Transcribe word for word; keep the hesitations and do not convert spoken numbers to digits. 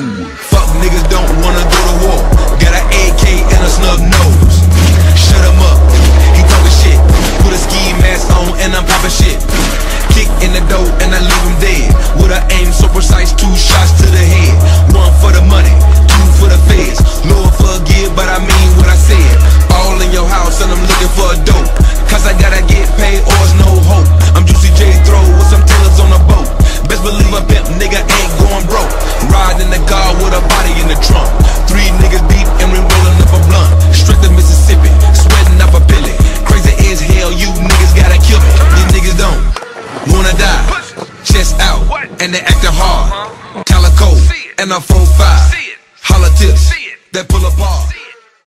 Fuck niggas don't wanna go to war. Got an A K and a snub nose. Shut him up, he talking shit. Put a ski mask on and I'm popping shit. Kick in the door and I leave him dead. With a aim so precise, two shots to the head. One for the money, two for the feds. Lord forgive, but I mean what I said. All in your house and I'm looking for a dope. Cause I gotta get paid or it's no hope. I'm Juicy J Throw with some tailors on the boat. Best believe a pimp nigga ain't going broke. Riding the car with a body in the trunk. Three niggas deep and we rolling up a blunt. Straight to Mississippi, sweating up a billy. Crazy as hell, you niggas gotta kill me. These niggas don't wanna die. Chest out, and they acting hard. Calico, and a four five. Holla tips, that pull apart.